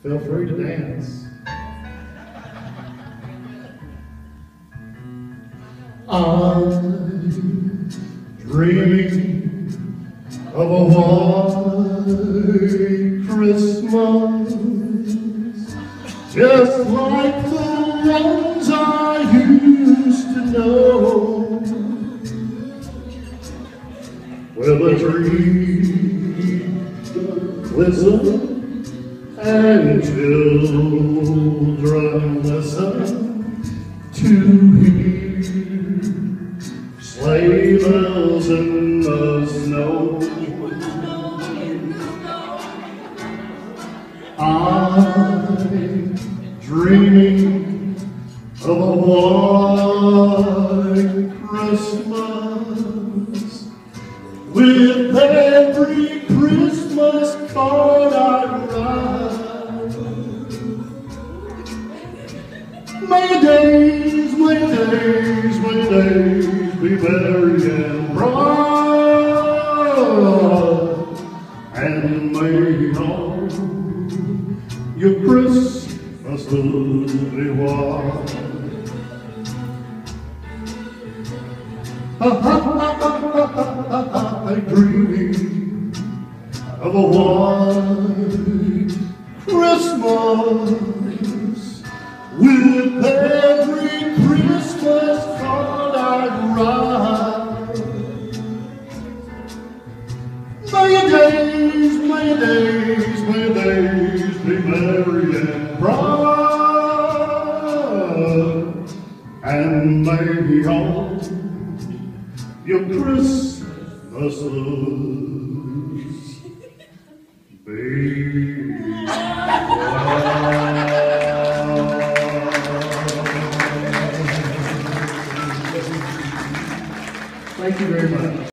Feel free to dance. I'm dreaming of a white Christmas, just like the ones I used to know, where the trees glisten and children listen to hear sleigh bells in the snow. I'm dreaming of a white Christmas, with every Christmas card I write. May your days, may your days, may your days be merry and bright, and may all your Christmases be white. I'm dreaming of a white Christmas, with every Christmas card I write. May your days, may your days, may your days be merry and bright, and may all your Christmases be Thank you very much.